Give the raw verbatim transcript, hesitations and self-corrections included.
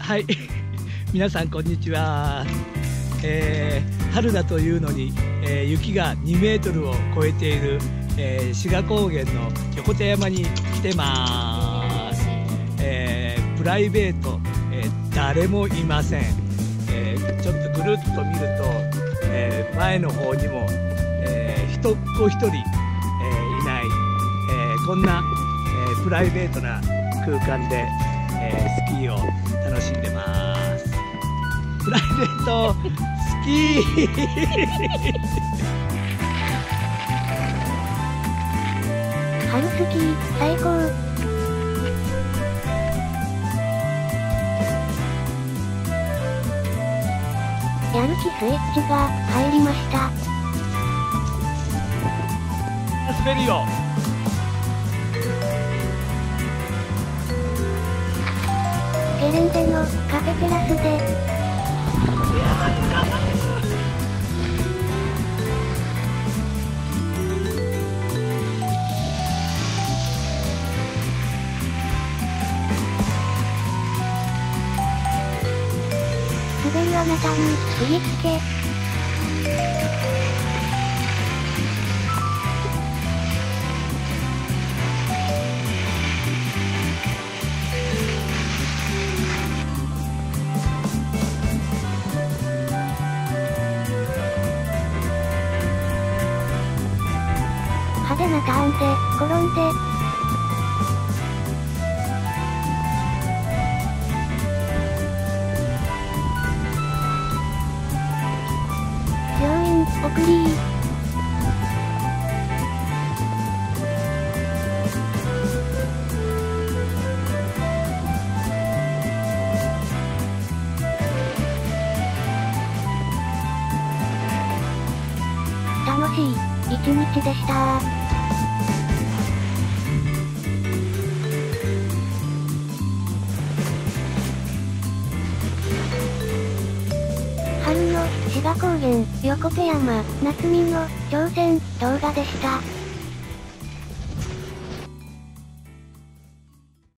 はい、皆さんこんにちは。えー、春だというのに、えー、雪がにメートルを超えている、えー、志賀高原の横手山に来てます。えー、プライベート、えー、誰もいません。えー、ちょっとぐるっと見ると、えー、前の方にも、えー、人っ子一人、えー、いない、えー、こんな、えー、プライベートな空間で、えー、スキーを楽しんでます。プライベートスキー春スキー最高。やる気スイッチが入りました。 滑るよ。 ゲレンデのカフェテラスで滑るあなたに振り付け。派手なターンで転んで病院送り。楽しい一日でした。春の志賀高原横手山夏見の挑戦動画でした。